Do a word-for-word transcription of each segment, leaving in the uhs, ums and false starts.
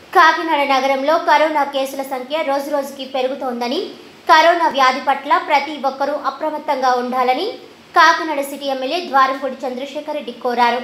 కాకినాడ నగరంలో కరోనా కేసుల సంఖ్య రోజురోజుకి పెరుగుతోందని, కరోనా వ్యాధి పట్ల ప్రతి ఒక్కరూ అప్రమత్తంగా ఉండాలని కాకినాడ సిటీ ఎమ్మెల్యే ద్వారంపూడి చంద్రశేఖర్ రెడ్డి కోరారు.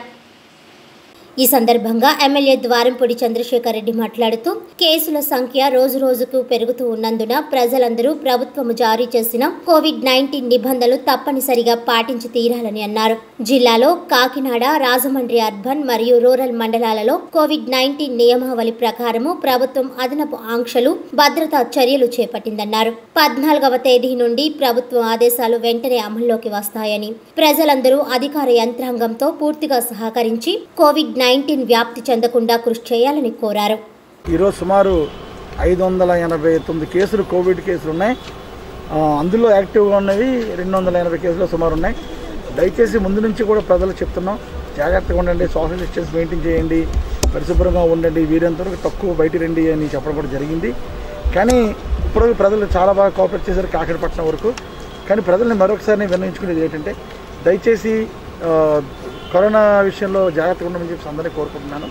ఈ సందర్భంగా ఎమ్మెల్యే ద్వారంపూడి చంద్రశేఖర్ రెడ్డి మాట్లాడుతూ, కేసుల సంఖ్య రోజు రోజుకు పెరుగుతూ ఉన్నందున ప్రజలందరూ ప్రభుత్వం జారీ చేసిన కోవిడ్ నైన్టీన్ నిబంధనలు తప్పనిసరిగా పాటించి తీరాలని అన్నారు. జిల్లాలో కాకినాడ, రాజమండ్రి అర్బన్ మరియు రూరల్ మండలాలలో కోవిడ్ నైన్టీన్ నియమావళి ప్రకారము ప్రభుత్వం అదనపు ఆంక్షలు, భద్రతా చర్యలు చేపట్టిందన్నారు. పద్నాలుగవ తేదీ నుండి ప్రభుత్వం ఆదేశాలు వెంటనే అమల్లోకి వస్తాయని, ప్రజలందరూ అధికార యంత్రాంగంతో పూర్తిగా సహకరించి కోవిడ్ నైన్టీన్ వ్యాప్తి చెందకుండా కృషి చేయాలని కోరారు. ఈరోజు సుమారు ఐదు వందల ఎనభై తొమ్మిది కేసులు కోవిడ్ కేసులు ఉన్నాయి. అందులో యాక్టివ్గా ఉన్నవి రెండు వందల ఎనభై కేసులు సుమారు ఉన్నాయి. దయచేసి ముందు నుంచి కూడా ప్రజలకు చెప్తున్నాం, జాగ్రత్తగా ఉండండి, సోషల్ డిస్టెన్స్ మెయింటైన్ చేయండి, పరిశుభ్రంగా ఉండండి, వీరంతవరకు తక్కువ బయట రండి అని చెప్పడం కూడా జరిగింది. కానీ ఇప్పుడు ప్రజలు చాలా బాగా కోఆపరేట్ చేశారు కాకినాడపట్నం వరకు. కానీ ప్రజల్ని మరొకసారి విన్నవించుకునేది ఏంటంటే, దయచేసి కరోనా విషయంలో జాగ్రత్తగా ఉండమని చెప్పి అందరినీ కోరుకుంటున్నాను.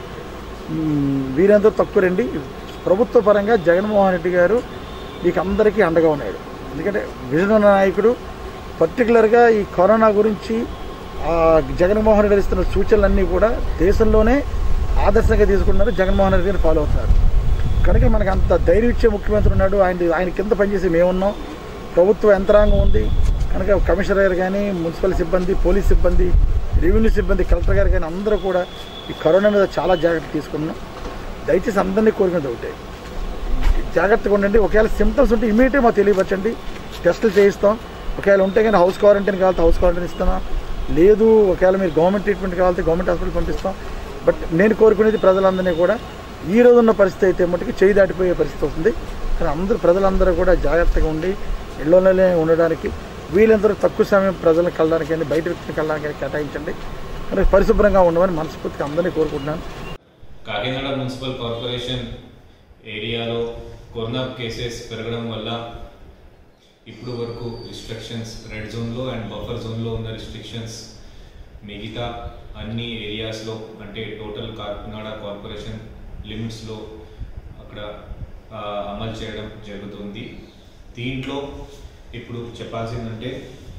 వీరంతా తక్కువ రండి. ప్రభుత్వ పరంగా జగన్మోహన్ రెడ్డి గారు మీకు అందరికీ అండగా ఉన్నాడు. ఎందుకంటే విజన నాయకుడు. పర్టికులర్గా ఈ కరోనా గురించి జగన్మోహన్ రెడ్డి ఇస్తున్న సూచనలన్నీ కూడా దేశంలోనే ఆదర్శంగా తీసుకుంటున్నారు. జగన్మోహన్ రెడ్డి గారిని ఫాలో అవుతున్నారు. కనుక మనకు అంత ధైర్యం ఇచ్చే ముఖ్యమంత్రి ఉన్నాడు. ఆయన ఆయన కింద పనిచేసి మేమున్నాం. ప్రభుత్వ యంత్రాంగం ఉంది కనుక కమిషనర్ గారు కానీ, మున్సిపల్ సిబ్బంది, పోలీస్ సిబ్బంది, రెవెన్యూ సిబ్బంది, కలెక్టర్ గారు కానీ అందరూ కూడా ఈ కరోనా మీద చాలా జాగ్రత్త తీసుకున్నాం. దయచేసి అందరినీ కోరుకునేది ఒకటే, జాగ్రత్తగా ఉండండి. ఒకవేళ సిమ్టమ్స్ ఉంటే ఇమీడియట్గా మాకు తెలియపరచండి, టెస్టులు చేయిస్తాం. ఒకవేళ ఉంటే కానీ హౌస్ క్వారంటైన్ కావాలంటే హౌస్ క్వారంటైన్ ఇస్తాం. లేదు ఒకవేళ మీరు గవర్నమెంట్ ట్రీట్మెంట్ కావాలంటే గవర్నమెంట్ హాస్పిటల్ పంపిస్తాం. బట్ నేను కోరుకునేది ప్రజలందరినీ కూడా ఈ రోజు ఉన్న పరిస్థితి అయితే మటుకు చేయి దాటిపోయే పరిస్థితి వస్తుంది. కానీ అందరూ ప్రజలందరూ కూడా జాగ్రత్తగా ఉండి ఇళ్లలోనే ఉండడానికి, వీళ్ళందరూ తక్కువ సమయం ప్రజలను కలడానికి కానీ బయట వ్యక్తిని కలడానికి కానీ కేటాయించండి. కానీ పరిశుభ్రంగా ఉండమని మనస్ఫూర్తిగా అందరినీ కోరుకుంటున్నాను. కాకినాడ మున్సిపల్ కార్పొరేషన్ ఏరియాలో కరోనా కేసెస్ పెరగడం వల్ల ఇప్పుడు వరకు రిస్ట్రిక్షన్స్ రెడ్ జోన్లో అండ్ బఫర్ జోన్లో ఉన్న రిస్ట్రిక్షన్స్ మిగతా అన్ని ఏరియాస్లో అంటే టోటల్ కాకినాడ కార్పొరేషన్ లిమిట్స్లో అక్కడ అమలు చేయడం జరుగుతుంది. దీంట్లో ఇప్పుడు చెప్పాల్సిందంటే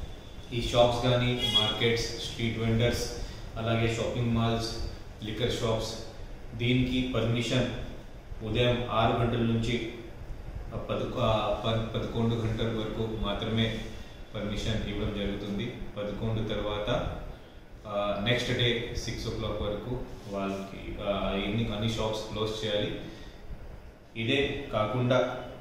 ఈ షాప్స్ కానీ, మార్కెట్స్, స్ట్రీట్ వెండర్స్, అలాగే షాపింగ్ మాల్స్, లిక్కర్ షాప్స్, దీనికి పర్మిషన్ ఉదయం ఆరు గంటల నుంచి పదకొ పదకొండు గంటల వరకు మాత్రమే పర్మిషన్ ఇవ్వడం జరుగుతుంది. పదకొండు తర్వాత next day six o'clock వరకు వాళ్ళకి ఎన్ని అన్ని షాప్స్ క్లోజ్ చేయాలి. ఇదే కాకుండా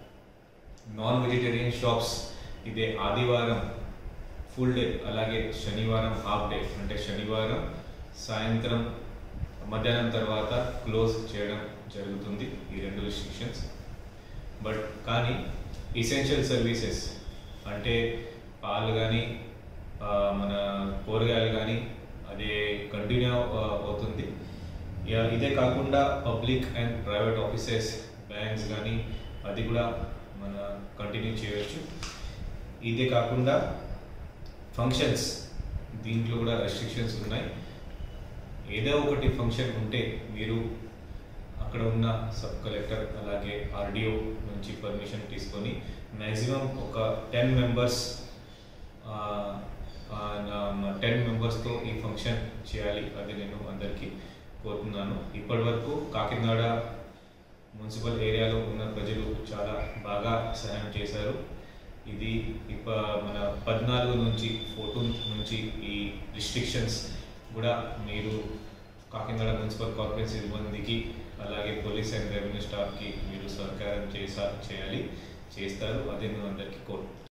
నాన్ వెజిటేరియన్ షాప్స్ ఇదే ఆదివారం ఫుల్ డే, అలాగే శనివారం హాఫ్ డే అంటే శనివారం సాయంత్రం మధ్యాహ్నం తర్వాత క్లోజ్ చేయడం జరుగుతుంది. ఈ రెండు రిస్ట్రిక్షన్స్. బట్ కానీ ఎసెన్షియల్ సర్వీసెస్ అంటే పాలు కానీ, మన కూరగాయలు కానీ అదే కంటిన్యూ అవుతుంది. ఇదే కాకుండా public and private offices, banks కానీ అది కూడా మన కంటిన్యూ చేయవచ్చు. ఇదే కాకుండా ఫంక్షన్స్, దీంట్లో కూడా రెస్ట్రిక్షన్స్ ఉన్నాయి. ఏదో ఒకటి ఫంక్షన్ ఉంటే మీరు అక్కడ ఉన్న సబ్ కలెక్టర్ అలాగే ఆర్డీఓ నుంచి పర్మిషన్ తీసుకొని మ్యాక్సిమం ఒక టెన్ మెంబర్స్ టెన్ మెంబర్స్తో ఈ ఫంక్షన్ చేయాలి. అది నేను అందరికీ కోరుతున్నాను. ఇప్పటి వరకు కాకినాడ మున్సిపల్ ఏరియాలో ఉన్న ప్రజలు చాలా బాగా సహాయం చేశారు. ఇది ఇప్ప మన పద్నాలుగు నుంచి ఫోర్టీన్ నుంచి ఈ రిస్ట్రిక్షన్స్ కూడా మీరు కాకినాడ మున్సిపల్ కార్పొరేషన్ సిబ్బందికి అలాగే పోలీస్ అండ్ రెవెన్యూ స్టాఫ్కి మీరు సహకారం చేసా చేయాలి చేస్తారు. అదే నేను అందరికీ కోరు